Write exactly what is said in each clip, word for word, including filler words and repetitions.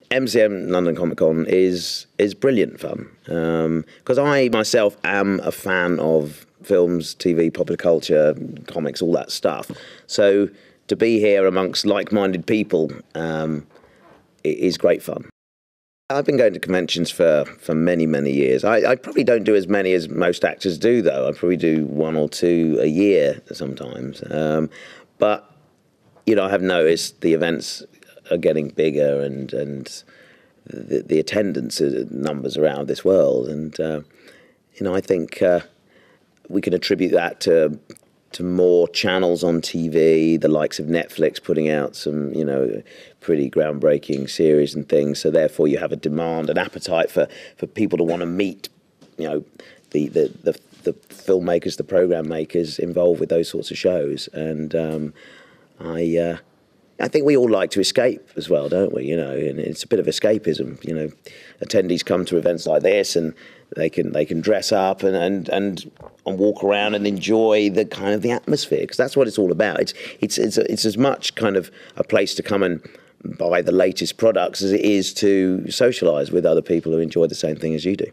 M C M London Comic Con is is brilliant fun because um, I myself am a fan of films, T V, popular culture, comics, all that stuff. So to be here amongst like-minded people um, is great fun. I've been going to conventions for, for many, many years. I, I probably don't do as many as most actors do, though. I probably do one or two a year sometimes. Um, but, you know, I have noticed the events are getting bigger and, and the, the attendance numbers around this world. And, uh, you know, I think uh, we can attribute that to to more channels on T V, the likes of Netflix putting out some, you know, pretty groundbreaking series and things. So therefore you have a demand, an appetite for, for people to want to meet, you know, the, the, the, the filmmakers, the program makers involved with those sorts of shows. And um, I, uh, I think we all like to escape as well, don't we? You know, and it's a bit of escapism. You know, attendees come to events like this and they can they can dress up and and and, and walk around and enjoy the kind of the atmosphere, because that's what it's all about. It's it's it's it's as much kind of a place to come and buy the latest products as it is to socialise with other people who enjoy the same thing as you do.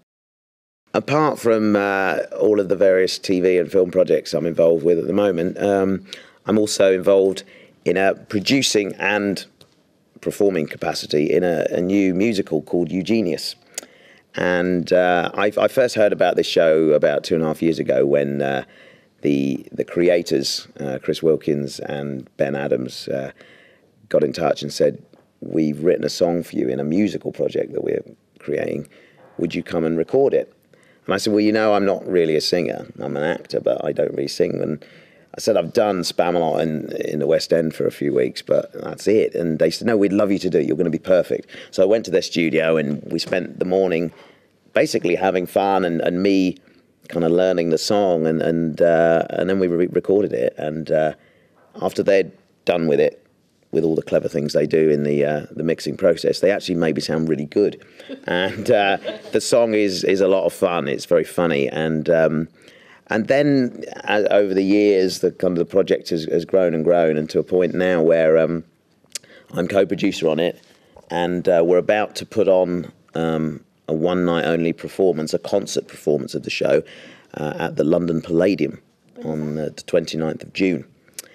Apart from uh, all of the various T V and film projects I'm involved with at the moment, um, I'm also involved in a producing and performing capacity in a, a new musical called Eugenius. And uh, I, I first heard about this show about two and a half years ago when uh, the the creators, uh, Chris Wilkins and Ben Adams, uh, got in touch and said, "We've written a song for you in a musical project that we're creating. Would you come and record it?" And I said, "Well, you know, I'm not really a singer. I'm an actor, but I don't really sing." And I said, "I've done Spamalot in, in the West End for a few weeks, but that's it." And they said, "No, we'd love you to do it. You're going to be perfect." So I went to their studio and we spent the morning basically having fun and, and me kind of learning the song. And, and, uh, and then we re recorded it. And uh, after they'd done with it, with all the clever things they do in the uh, the mixing process, they actually made me sound really good. And uh, the song is, is a lot of fun. It's very funny. And... Um, And then uh, over the years, the kind of the project has, has grown and grown, and to a point now where um, I'm co-producer on it, and uh, we're about to put on um, a one-night-only performance, a concert performance of the show uh, at the London Palladium on uh, the twenty-ninth of June.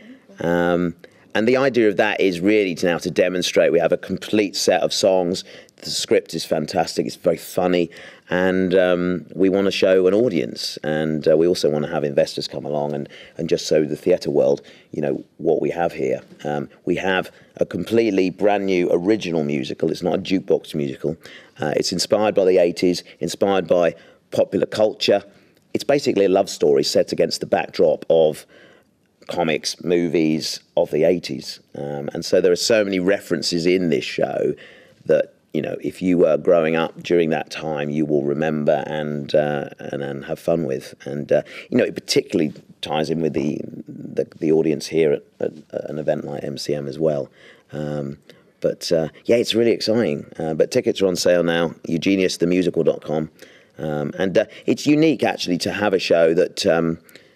Um, and the idea of that is really to now to demonstrate we have a complete set of songs. The script is fantastic. It's very funny, and um, we want to show an audience, and uh, we also want to have investors come along and and just show the theatre world, you know, what we have here. Um, we have a completely brand new original musical. It's not a jukebox musical. Uh, it's inspired by the eighties, inspired by popular culture. It's basically a love story set against the backdrop of comics, movies of the eighties, um, and so there are so many references in this show that, you know, if you were growing up during that time, you will remember and uh, and, and have fun with. And uh, you know, it particularly ties in with the the, the audience here at, at, at an event like M C M as well. Um, but uh, yeah, it's really exciting. Uh, but tickets are on sale now. eugenius the musical dot com, um, and uh, it's unique actually to have a show that um,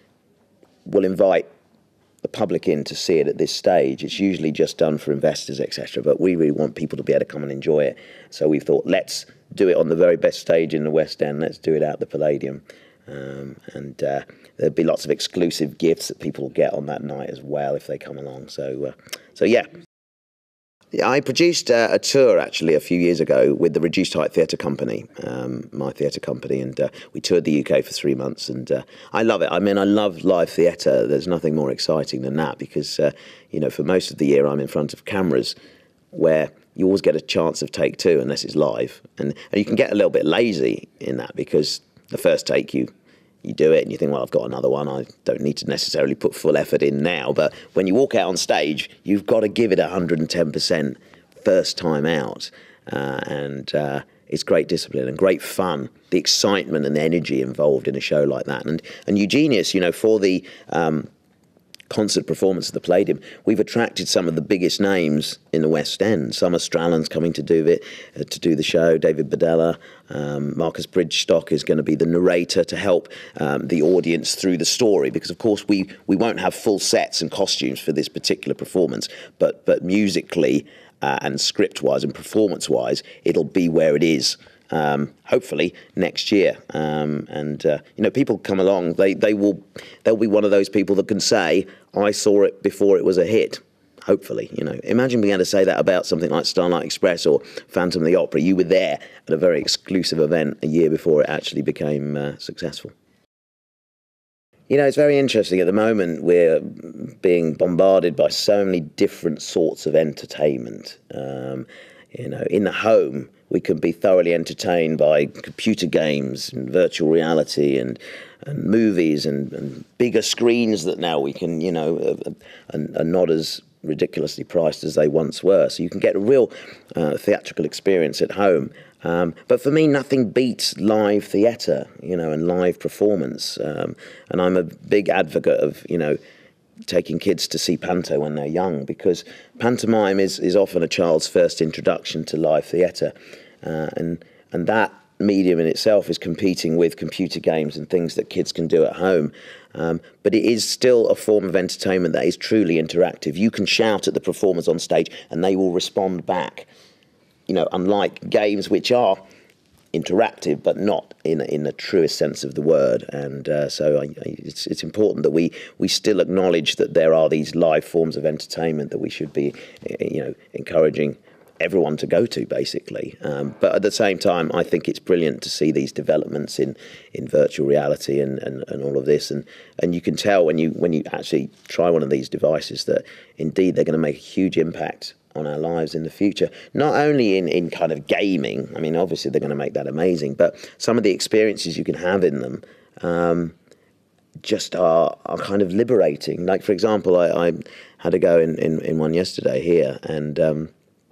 will invite the public in to see it at this stage. It's usually just done for investors, et cetera. But we really want people to be able to come and enjoy it. So we thought, let's do it on the very best stage in the West End. Let's do it at the Palladium. Um, and uh, there'll be lots of exclusive gifts that people will get on that night as well if they come along. So, uh, so yeah. Yeah, I produced uh, a tour actually a few years ago with the Reduced Height Theatre Company, um, my theatre company, and uh, we toured the U K for three months, and uh, I love it. I mean, I love live theatre. There's nothing more exciting than that because, uh, you know, for most of the year I'm in front of cameras where you always get a chance of take two unless it's live, and, and you can get a little bit lazy in that because the first take you You do it and you think, well, I've got another one. I don't need to necessarily put full effort in now. But when you walk out on stage, you've got to give it one hundred ten percent first time out. Uh, and uh, it's great discipline and great fun, the excitement and the energy involved in a show like that. And, and Eugenius, you know, for the um, concert performance of the Palladium, we've attracted some of the biggest names in the West End. Some Australians coming to do it, uh, to do the show. David Badella, um, Marcus Bridgestock is going to be the narrator to help um, the audience through the story, because of course we we won't have full sets and costumes for this particular performance, but but musically uh, and script-wise and performance-wise, it'll be where it is. Um, hopefully next year, um, and uh, you know, people come along. They they will they'll be one of those people that can say, "I saw it before it was a hit." Hopefully, you know, imagine being able to say that about something like Starlight Express or Phantom of the Opera. You were there at a very exclusive event a year before it actually became uh, successful. You know, it's very interesting. At the moment, we're being bombarded by so many different sorts of entertainment. Um, you know, in the home, we can be thoroughly entertained by computer games and virtual reality and and movies and, and bigger screens that now we can, you know, uh, are, are not as ridiculously priced as they once were. So you can get a real uh, theatrical experience at home. Um, but for me, nothing beats live theatre, you know, and live performance. Um, and I'm a big advocate of, you know, taking kids to see panto when they're young, because pantomime is, is often a child's first introduction to live theatre. Uh, and, and that medium in itself is competing with computer games and things that kids can do at home. Um, but it is still a form of entertainment that is truly interactive. You can shout at the performers on stage and they will respond back. You know, unlike games which are interactive, but not in in the truest sense of the word. And uh, so I, I, it's it's important that we we still acknowledge that there are these live forms of entertainment that we should be, you know, encouraging everyone to go to, basically. Um, but at the same time, I think it's brilliant to see these developments in in virtual reality and, and, and all of this. And and you can tell when you when you actually try one of these devices that indeed they're going to make a huge impact on our lives in the future, not only in, in kind of gaming. I mean, obviously they're going to make that amazing, but some of the experiences you can have in them um, just are, are kind of liberating. Like, for example, I, I had a go in, in, in one yesterday here, and um,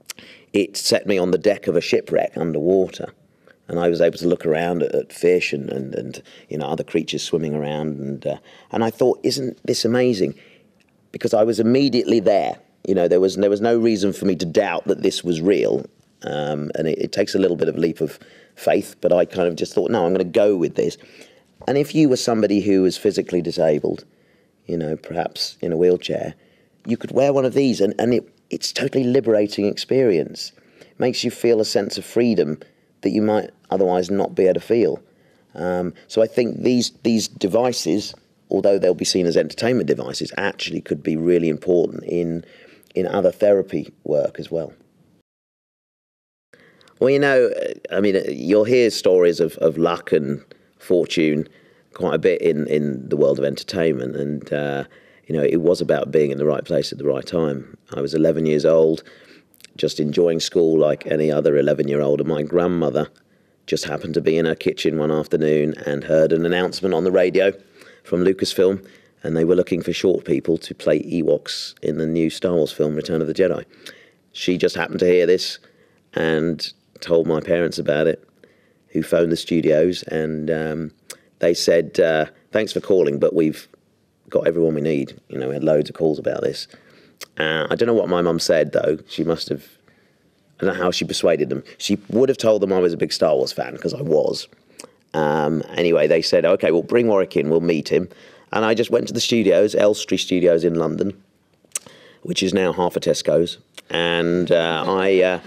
it set me on the deck of a shipwreck underwater. And I was able to look around at, at fish and, and, and, you know, other creatures swimming around. And, uh, and I thought, isn't this amazing? Because I was immediately there. You know, there was there was no reason for me to doubt that this was real, um, and it, it takes a little bit of leap of faith. But I kind of just thought, no, I'm going to go with this. And if you were somebody who was physically disabled, you know, perhaps in a wheelchair, you could wear one of these, and, and it, it's a totally liberating experience. It makes you feel a sense of freedom that you might otherwise not be able to feel. Um, so I think these these devices, although they'll be seen as entertainment devices, actually could be really important in in other therapy work as well. Well, you know, I mean, you'll hear stories of, of luck and fortune quite a bit in, in the world of entertainment. And, uh, you know, it was about being in the right place at the right time. I was eleven years old, just enjoying school like any other eleven-year-old. And my grandmother just happened to be in her kitchen one afternoon and heard an announcement on the radio from Lucasfilm, and they were looking for short people to play Ewoks in the new Star Wars film, Return of the Jedi. She just happened to hear this and told my parents about it, who phoned the studios, and um, they said, uh, thanks for calling, but we've got everyone we need. You know, we had loads of calls about this. Uh, I don't know what my mum said, though. She must have, I don't know how she persuaded them. She would have told them I was a big Star Wars fan, because I was. Um, anyway, they said, okay, well, bring Warwick in, we'll meet him. And I just went to the studios, Elstree Studios in London, which is now half a Tesco's. And uh, I, uh,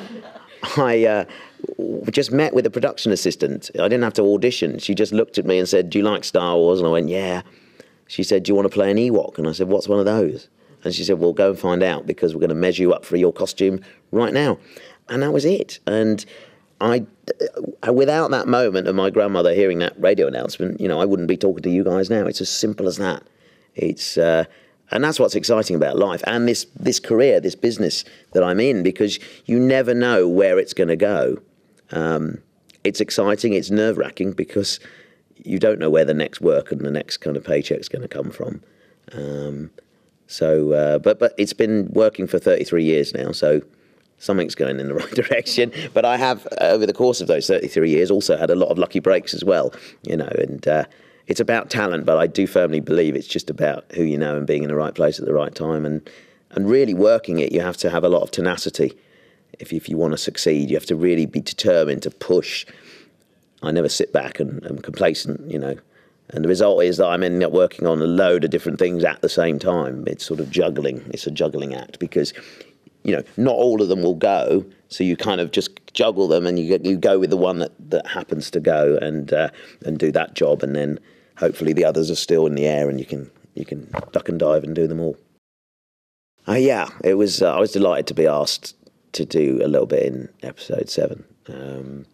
I uh, just met with a production assistant. I didn't have to audition. She just looked at me and said, do you like Star Wars? And I went, yeah. She said, do you want to play an Ewok? And I said, what's one of those? And she said, well, go and find out, because we're going to measure you up for your costume right now. And that was it. And I, without that moment of my grandmother hearing that radio announcement, you know, I wouldn't be talking to you guys now. It's as simple as that. It's, uh, and that's what's exciting about life and this this career, this business that I'm in, because you never know where it's going to go. Um, it's exciting. It's nerve-wracking because you don't know where the next work and the next kind of paycheck's going to come from. Um, so, uh, but but it's been working for thirty-three years now, so something's going in the right direction. But I have, uh, over the course of those thirty-three years, also had a lot of lucky breaks as well, you know, and uh, it's about talent, but I do firmly believe it's just about who you know and being in the right place at the right time. And, and really working it, you have to have a lot of tenacity. If, if you want to succeed, you have to really be determined to push. I never sit back and am complacent, you know. And the result is that I'm ending up working on a load of different things at the same time. It's sort of juggling. It's a juggling act, because you know, not all of them will go. So you kind of just juggle them, and you you go with the one that, that happens to go, and uh, and do that job, and then hopefully the others are still in the air, and you can you can duck and dive and do them all. Uh, yeah, it was. Uh, I was delighted to be asked to do a little bit in episode seven. Um,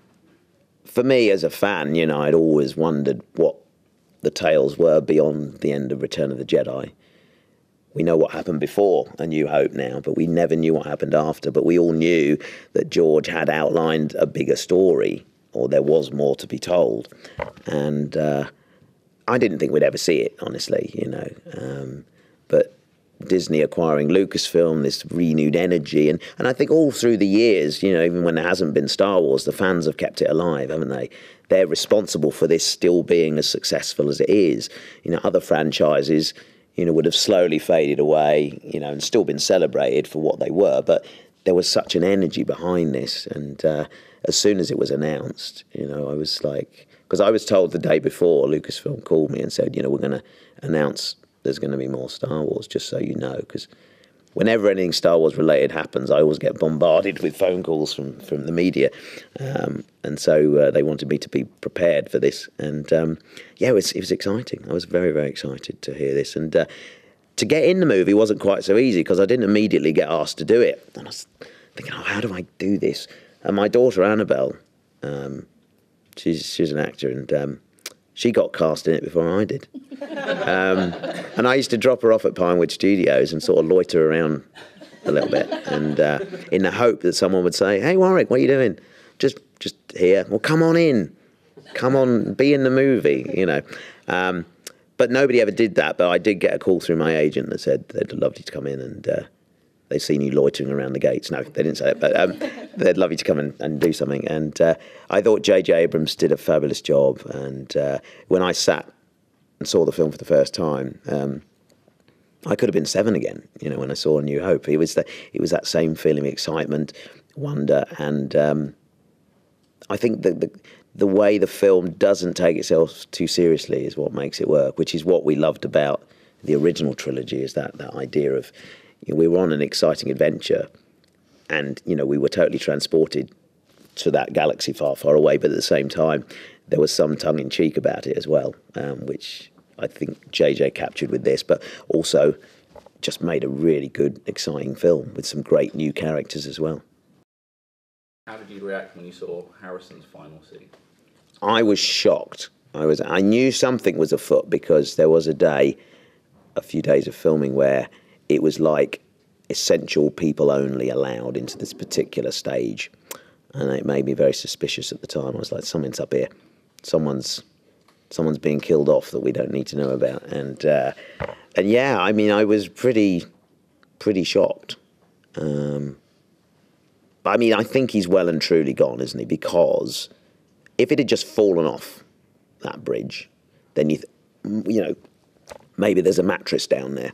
for me, as a fan, you know, I'd always wondered what the tales were beyond the end of Return of the Jedi. We know what happened before A New Hope now, but we never knew what happened after. But we all knew that George had outlined a bigger story, or there was more to be told. And uh, I didn't think we'd ever see it, honestly, you know. Um, but Disney acquiring Lucasfilm, this renewed energy. And, and I think all through the years, you know, even when there hasn't been Star Wars, the fans have kept it alive, haven't they? They're responsible for this still being as successful as it is. You know, other franchises, you know, would have slowly faded away, you know, and still been celebrated for what they were. But there was such an energy behind this. And uh, as soon as it was announced, you know, I was like, because I was told the day before, Lucasfilm called me and said, you know, we're going to announce there's going to be more Star Wars, just so you know. Because whenever anything Star Wars related happens, I always get bombarded with phone calls from, from the media. Um, and so uh, they wanted me to be prepared for this. And um, yeah, it was, it was exciting. I was very, very excited to hear this. And uh, to get in the movie wasn't quite so easy, because I didn't immediately get asked to do it. And I was thinking, oh, how do I do this? And my daughter, Annabelle, um, she's, she's an actor, and um, she got cast in it before I did. Um, and I used to drop her off at Pinewood Studios and sort of loiter around a little bit, and uh, in the hope that someone would say, hey, Warwick, what are you doing? Just just here. Well, come on in. Come on, be in the movie, you know. Um, but nobody ever did that. But I did get a call through my agent that said they'd love you to come in, and uh, they've seen you loitering around the gates. No, they didn't say it, but um, they'd love you to come in and do something. And uh, I thought J J Abrams did a fabulous job. And uh, when I sat and saw the film for the first time, um, I could have been seven again, you know, when I saw A New Hope. It was, the, it was that same feeling of excitement, wonder, and um, I think that the, the way the film doesn't take itself too seriously is what makes it work, which is what we loved about the original trilogy, is that, that idea of, you know, we were on an exciting adventure, and, you know, we were totally transported to that galaxy far, far away, but at the same time, there was some tongue-in-cheek about it as well, um, which I think J J captured with this, but also just made a really good, exciting film with some great new characters as well. How did you react when you saw Harrison's final scene? I was shocked. I was. I knew something was afoot, because there was a day, a few days of filming, where it was like essential people only allowed into this particular stage. And it made me very suspicious at the time. I was like, something's up here. Someone's someone's being killed off that we don't need to know about. And uh, and yeah, I mean, I was pretty pretty shocked. Um, but I mean, I think he's well and truly gone, isn't he? Because if it had just fallen off that bridge, then you th- you know, maybe there's a mattress down there.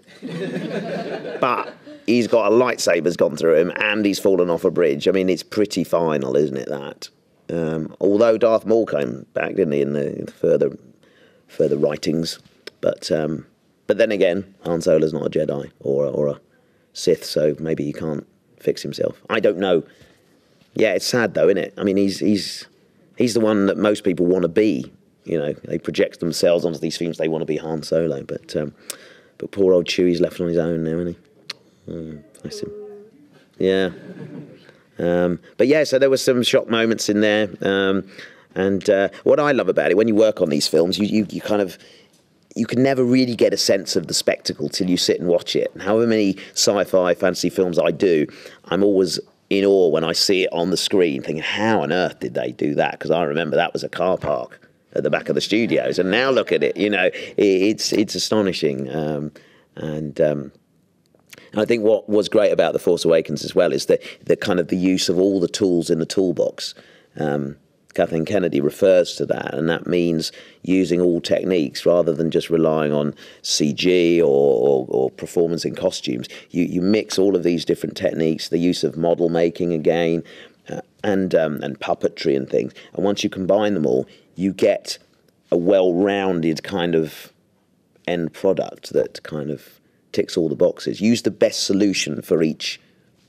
But he's got a lightsaber's gone through him, and he's fallen off a bridge. I mean, it's pretty final, isn't it, that? Um, although Darth Maul came back, didn't he, in the, in the further further writings. But um, but then again, Han Solo's not a Jedi or, or a Sith, so maybe he can't fix himself. I don't know. Yeah, it's sad, though, isn't it? I mean, he's he's he's the one that most people want to be. You know, they project themselves onto these films. They want to be Han Solo, but um, but poor old Chewie's left on his own now, isn't he? Mm, bless him. Yeah. Um, but yeah, so there were some shock moments in there. Um, and uh, what I love about it, when you work on these films, you, you, you kind of, you can never really get a sense of the spectacle till you sit and watch it. And however many sci-fi, fantasy films I do, I'm always in awe when I see it on the screen, thinking, how on earth did they do that? Because I remember that was a car park at the back of the studios. And now look at it, you know, it, it's, it's astonishing. Um, and... Um, And I think what was great about The Force Awakens as well is that the kind of the use of all the tools in the toolbox. Um, Kathleen Kennedy refers to that, and that means using all techniques rather than just relying on C G or, or, or performance in costumes. You, you mix all of these different techniques, the use of model making again, uh, and um, and puppetry and things. And once you combine them all, you get a well-rounded kind of end product that kind of ticks all the boxes. Use the best solution for each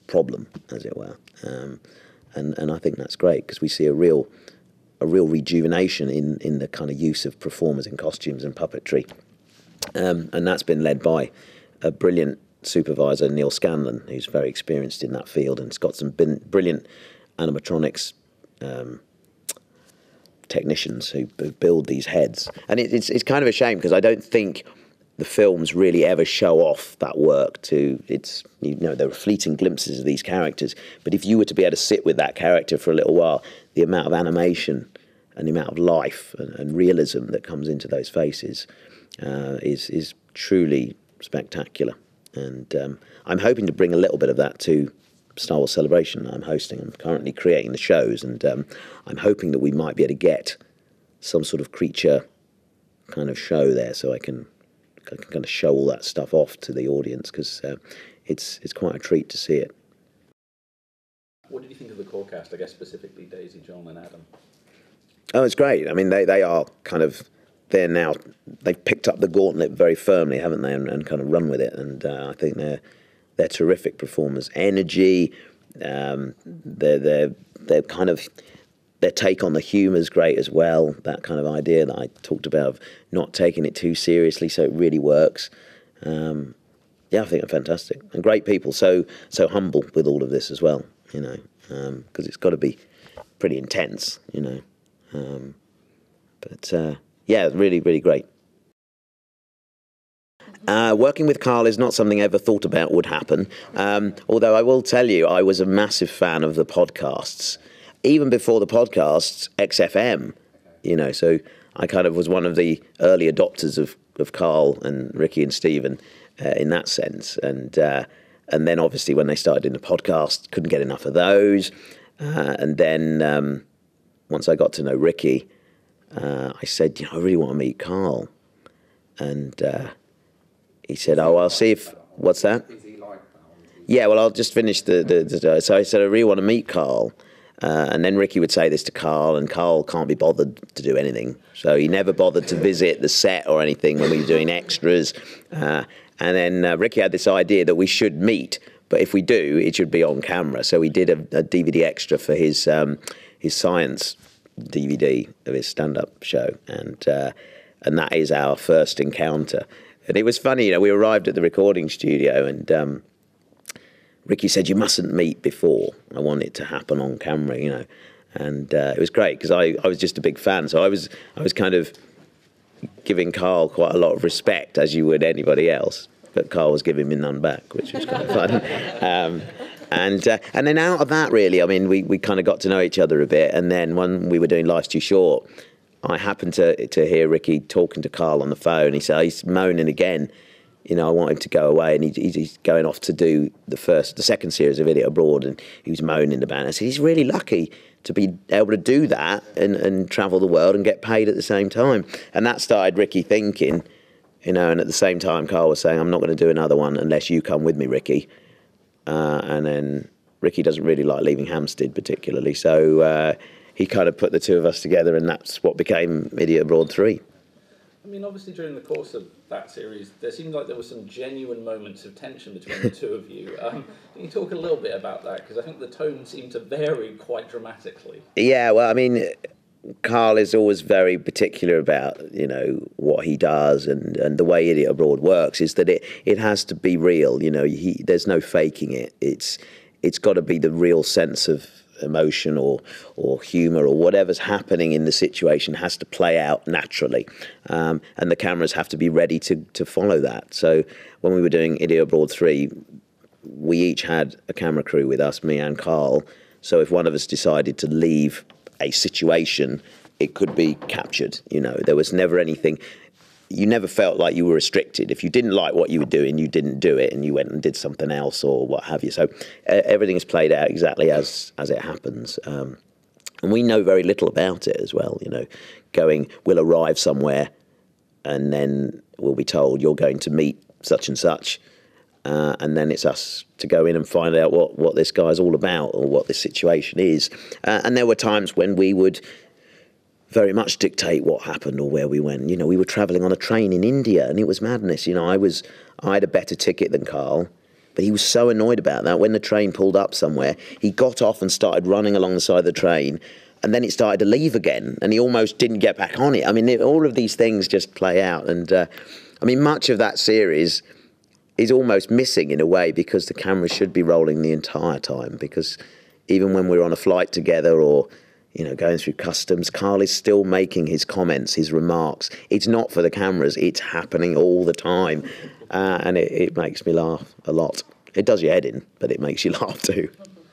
problem, as it were. Um, and and I think that's great because we see a real a real rejuvenation in in the kind of use of performers in costumes and puppetry, um, and that's been led by a brilliant supervisor, Neil Scanlon, who's very experienced in that field and has got some bin- brilliant animatronics um, technicians who b- build these heads. And it, it's it's kind of a shame because I don't think the films really ever show off that work to it's you know there are fleeting glimpses of these characters, but if you were to be able to sit with that character for a little while, the amount of animation and the amount of life and, and realism that comes into those faces uh, is is truly spectacular. And um, I'm hoping to bring a little bit of that to Star Wars Celebration I'm hosting. I'm currently creating the shows, and um, I'm hoping that we might be able to get some sort of creature kind of show there, so I can, I can kind of show all that stuff off to the audience, because uh, it's it's quite a treat to see it. What did you think of the core cast? I guess specifically Daisy, John, and Adam. Oh, it's great. I mean, they they are kind of they're now they've picked up the gauntlet very firmly, haven't they, and, and kind of run with it. And uh, I think they're they're terrific performers. Energy, um, they're they're they're kind of their take on the humour is great as well. That kind of idea that I talked about of not taking it too seriously, so it really works. Um, yeah, I think they're fantastic and great people. So so humble with all of this as well, you know, because um, it's got to be pretty intense, you know. Um, but uh, yeah, really, really great. Uh, working with Carl is not something I ever thought about would happen. Um, although I will tell you, I was a massive fan of the podcasts. Even before the podcasts, X F M, you know, so I kind of was one of the early adopters of, of Carl and Ricky and Stephen uh, in that sense. And uh, and then obviously when they started in the podcast, couldn't get enough of those. Uh, and then um, once I got to know Ricky, uh, I said, you know, I really want to meet Carl. And uh, he said, oh, I'll see if, what's that? Yeah, well, I'll just finish the, the, the so I said, I really want to meet Carl. Uh, and then Ricky would say this to Carl, and Carl can't be bothered to do anything. So he never bothered to visit the set or anything when we were doing extras. Uh, and then uh, Ricky had this idea that we should meet, but if we do, it should be on camera. So we did a, a D V D extra for his um, his science D V D of his stand-up show, and uh, and that is our first encounter. And it was funny, you know, we arrived at the recording studio, and um, Ricky said, you mustn't meet before. I want it to happen on camera, you know. And uh, it was great because I, I was just a big fan. So I was I was kind of giving Carl quite a lot of respect, as you would anybody else. But Carl was giving me none back, which was quite fun. Um, and uh, and then out of that, really, I mean, we, we kind of got to know each other a bit. And then when we were doing Life's Too Short, I happened to, to hear Ricky talking to Carl on the phone. He said, he's moaning again. You know, I want him to go away, and he, he's going off to do the first, the second series of Idiot Abroad, and he was moaning about it. I said, he's really lucky to be able to do that and, and travel the world and get paid at the same time. And that started Ricky thinking, you know, and at the same time, Carl was saying, I'm not going to do another one unless you come with me, Ricky. Uh, and then Ricky doesn't really like leaving Hampstead particularly, so uh, he kind of put the two of us together, and that's what became Idiot Abroad three. I mean, obviously, during the course of that series, there seemed like there were some genuine moments of tension between the two of you. Um, can you talk a little bit about that? Because I think the tone seemed to vary quite dramatically. Yeah, well, I mean, Carl is always very particular about, you know, what he does, and, and the way Idiot Abroad works is that it, it has to be real. You know, he, there's no faking it. It's it's got to be the real sense of emotion or or humour or whatever's happening in the situation has to play out naturally, um, and the cameras have to be ready to to follow that. So when we were doing Idiot Abroad three, we each had a camera crew with us, me and Carl. So if one of us decided to leave a situation, it could be captured. You know, there was never anything. You never felt like you were restricted. If you didn't like what you were doing, you didn't do it, and you went and did something else or what have you. So uh, everything is played out exactly as as it happens. Um, and we know very little about it as well. You know, going, we'll arrive somewhere, and then we'll be told you're going to meet such and such, uh, and then it's us to go in and find out what, what this guy's all about or what this situation is. Uh, and there were times when we would very much dictate what happened or where we went. You know, we were travelling on a train in India, and it was madness. You know, I was, I had a better ticket than Carl, But he was so annoyed about that. When the train pulled up somewhere, he got off and started running along the side of the train, and then it started to leave again, and he almost didn't get back on it. I mean, it, all of these things just play out. And, uh, I mean, much of that series is almost missing in a way, because the camera should be rolling the entire time, because even when we're on a flight together or, you know, going through customs, Carl is still making his comments, his remarks. It's not for the cameras, it's happening all the time. Uh, and it, it makes me laugh a lot. It does your head in, but it makes you laugh too.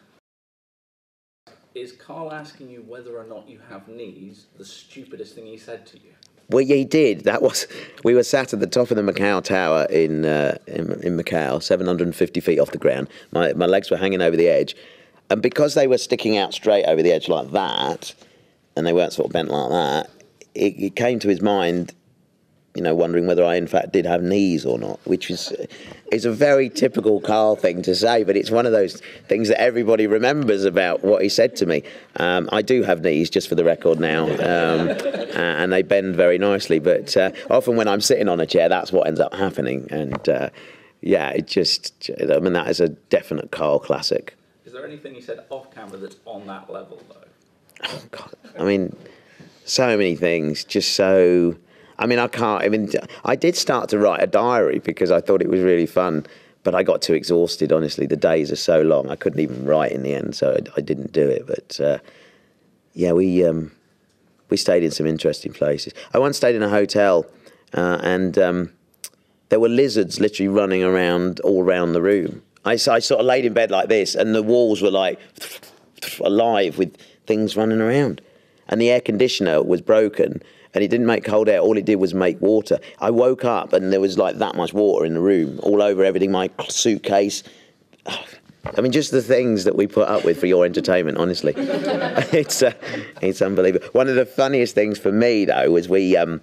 Is Carl asking you whether or not you have knees the stupidest thing he said to you? Well, yeah, he did. That was, we were sat at the top of the Macau Tower in, uh, in in Macau, seven hundred fifty feet off the ground. My my legs were hanging over the edge, and because they were sticking out straight over the edge like that, and they weren't sort of bent like that, it, it came to his mind, you know, wondering whether I in fact did have knees or not, which is is a very typical Carl thing to say, but it's one of those things that everybody remembers about what he said to me. Um, I do have knees, just for the record now, um, and they bend very nicely, but uh, often when I'm sitting on a chair, that's what ends up happening. And uh, yeah, it just, I mean, that is a definite Carl classic. Is there anything he said off camera that's on that level, though? Oh, God. I mean, so many things, just so... I mean, I can't, I mean, I did start to write a diary because I thought it was really fun, but I got too exhausted, honestly. The days are so long, I couldn't even write in the end, so I, I didn't do it. But, uh, yeah, we um, we stayed in some interesting places. I once stayed in a hotel, uh, and um, there were lizards literally running around all around the room. I, I sort of laid in bed like this, and the walls were like alive with things running around. And the air conditioner was broken, and it didn't make cold air. All it did was make water. I woke up and there was like that much water in the room, all over everything, my suitcase. I mean, just the things that we put up with for your entertainment, honestly. it's uh, it's unbelievable. One of the funniest things for me, though, was we... Um,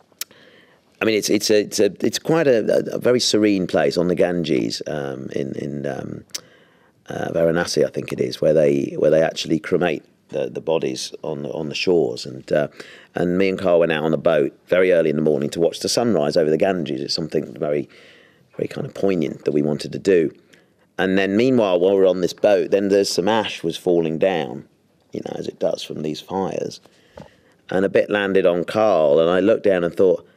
I mean, it's it's a, it's a, it's quite a, a very serene place on the Ganges um, in in um, uh, Varanasi, I think it is, where they where they actually cremate the, the bodies on the, on the shores. And uh, and me and Carl went out on a boat very early in the morning to watch the sunrise over the Ganges. It's something very very kind of poignant that we wanted to do. And then meanwhile, while we're on this boat, then there's some ash was falling down, you know, as it does from these fires. And a bit landed on Carl, and I looked down and thought,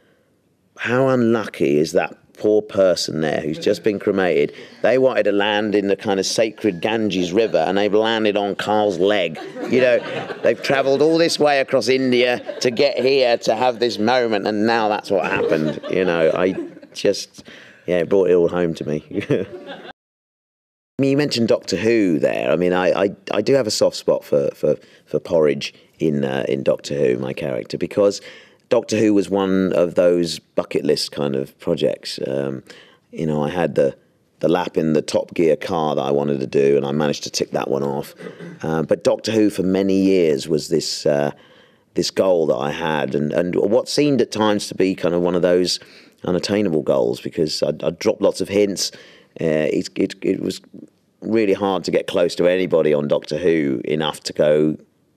how unlucky is that poor person there who's just been cremated? They wanted to land in the kind of sacred Ganges River, and they've landed on Carl's leg. You know, they've travelled all this way across India to get here to have this moment, and now that's what happened. You know, I just, yeah, it brought it all home to me. I mean, you mentioned Doctor Who there. I mean, I, I, I do have a soft spot for, for, for Porridge in uh, in Doctor Who, my character, because Doctor Who was one of those bucket list kind of projects. Um, you know, I had the the lap in the Top Gear car that I wanted to do, and I managed to tick that one off. Uh, but Doctor Who for many years was this uh, this goal that I had, and, and what seemed at times to be kind of one of those unattainable goals, because I'd, I'd dropped lots of hints. Uh, it, it, it was really hard to get close to anybody on Doctor Who enough to go,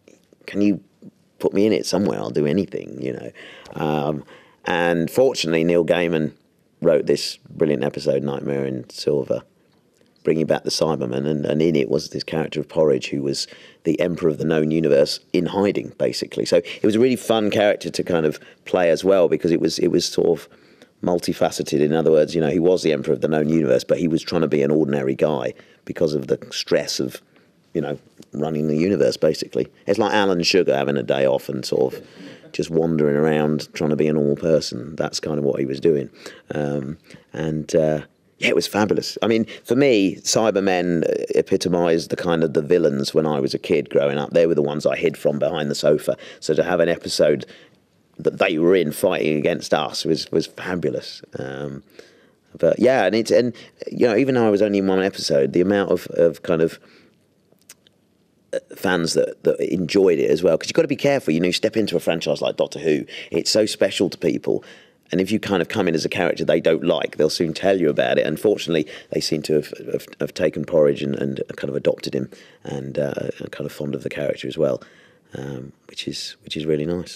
can you put me in it somewhere? I'll do anything, you know. Um, and fortunately, Neil Gaiman wrote this brilliant episode, Nightmare in Silver, bringing back the Cybermen, and, and in it was this character of Porridge, who was the Emperor of the known universe in hiding, basically. So it was a really fun character to kind of play as well, because it was it was sort of multifaceted. In other words, you know, he was the Emperor of the known universe, but he was trying to be an ordinary guy because of the stress of, you know, running the universe, basically. It's like Alan Sugar having a day off and sort of just wandering around trying to be a normal person. That's kind of what he was doing. Um, and, uh, yeah, it was fabulous. I mean, for me, Cybermen epitomised the kind of the villains when I was a kid growing up. They were the ones I hid from behind the sofa. So to have an episode that they were in fighting against us was, was fabulous. Um, but, yeah, and, it's, and, you know, even though I was only in one episode, the amount of, of kind of fans that, that enjoyed it as well, because you've got to be careful, you know, you step into a franchise like Doctor Who, it's so special to people, and if you kind of come in as a character they don't like, they'll soon tell you about it. Unfortunately, they seem to have, have, have taken Porridge and, and kind of adopted him, and uh, are kind of fond of the character as well, um, which is which is really nice.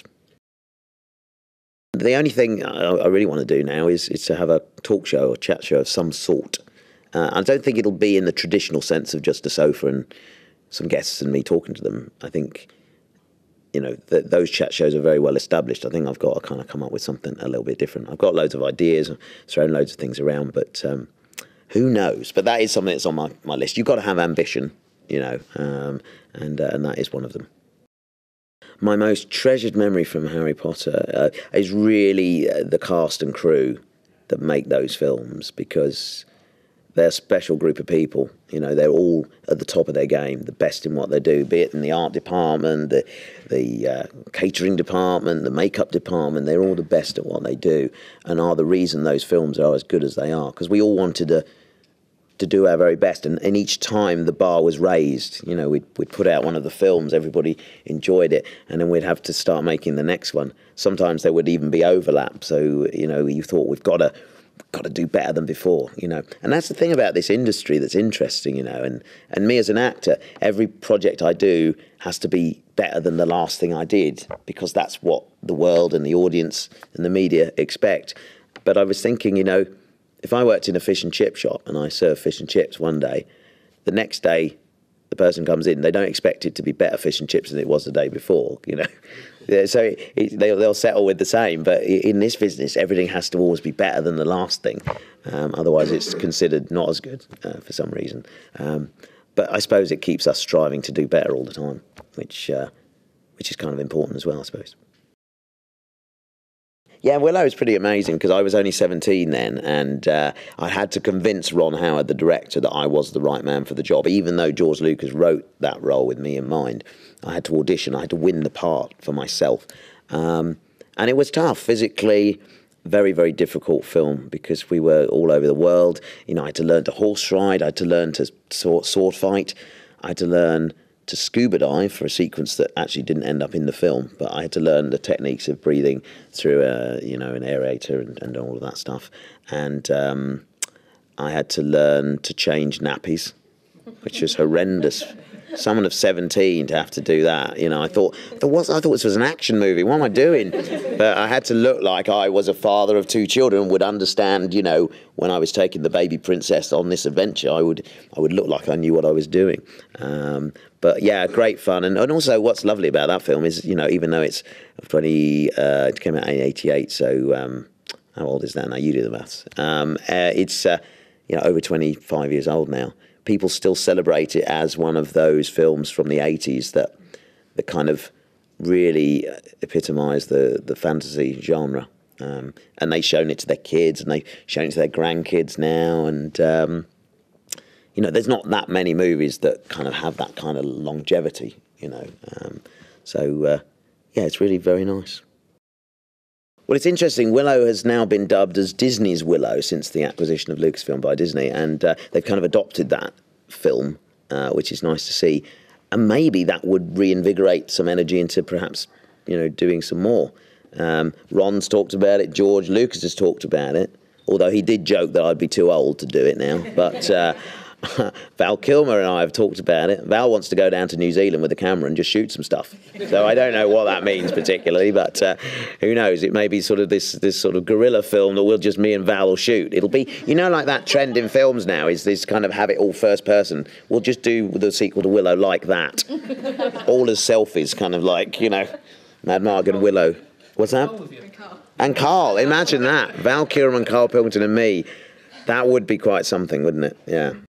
The only thing I, I really want to do now is, is to have a talk show or chat show of some sort. Uh, I don't think it'll be in the traditional sense of just a sofa and some guests and me talking to them. I think, you know, th those chat shows are very well established. I think I've got to kind of come up with something a little bit different. I've got loads of ideas, thrown loads of things around, but um, who knows? But that is something that's on my, my list. You've got to have ambition, you know, um, and, uh, and that is one of them. My most treasured memory from Harry Potter uh, is really uh, the cast and crew that make those films, because they're a special group of people. You know, they're all at the top of their game, the best in what they do, be it in the art department, the, the uh, catering department, the makeup department. They're all the best at what they do and are the reason those films are as good as they are, because we all wanted to to do our very best, and, and each time the bar was raised, you know, we'd, we'd put out one of the films, everybody enjoyed it, and then we'd have to start making the next one. Sometimes there would even be overlap, so, you know, you thought we've got to got to do better than before, you know. And that's the thing about this industry that's interesting, you know, and, and me as an actor, every project I do has to be better than the last thing I did, because that's what the world and the audience and the media expect. But I was thinking, you know, if I worked in a fish and chip shop and I serve fish and chips one day, the next day the person comes in, they don't expect it to be better fish and chips than it was the day before, you know. Yeah, so it, they'll, they'll settle with the same, but in this business, everything has to always be better than the last thing. Um, otherwise, it's considered not as good uh, for some reason. Um, but I suppose it keeps us striving to do better all the time, which uh, which is kind of important as well, I suppose. Yeah, Willow was pretty amazing, because I was only seventeen then, and uh, I had to convince Ron Howard, the director, that I was the right man for the job. Even though George Lucas wrote that role with me in mind, I had to audition, I had to win the part for myself. Um, and it was tough, physically, very, very difficult film, because we were all over the world. You know, I had to learn to horse ride, I had to learn to sword, sword fight, I had to learn to scuba dive for a sequence that actually didn't end up in the film, but I had to learn the techniques of breathing through a, you know, an aerator and, and all of that stuff. And um, I had to learn to change nappies, which was horrendous. Someone of seventeen to have to do that, you know, I thought, there was, I thought this was an action movie, what am I doing? But I had to look like I was a father of two children and would understand, you know, when I was taking the baby princess on this adventure, I would I would look like I knew what I was doing. Um, but yeah, great fun. And, and also what's lovely about that film is, you know, even though it's twenty, uh, it came out in eighty-eight, so um, how old is that now? You do the maths. Um, uh, it's, uh, you know, over twenty-five years old now. People still celebrate it as one of those films from the eighties that, that kind of really epitomise the, the fantasy genre. Um, and they've shown it to their kids, and they've shown it to their grandkids now. And, um, you know, there's not that many movies that kind of have that kind of longevity, you know. Um, so, uh, yeah, it's really very nice. Well, it's interesting. Willow has now been dubbed as Disney's Willow since the acquisition of Lucasfilm by Disney, and uh, they've kind of adopted that film, uh, which is nice to see. And maybe that would reinvigorate some energy into perhaps, you know, doing some more. Um, Ron's talked about it. George Lucas has talked about it, although he did joke that I'd be too old to do it now. But uh, Val Kilmer and I have talked about it. Val wants to go down to New Zealand with a camera and just shoot some stuff. So I don't know what that means particularly, but uh, who knows? It may be sort of this this sort of guerrilla film that we'll just me and Val will shoot. It'll be, you know, like that trend in films now is this kind of have it all first person. We'll just do the sequel to Willow like that, all as selfies, kind of like, you know, Mad Marg and Willow. What's that? And Carl. Imagine that. Val Kilmer and Carl Pilkington and me. That would be quite something, wouldn't it? Yeah.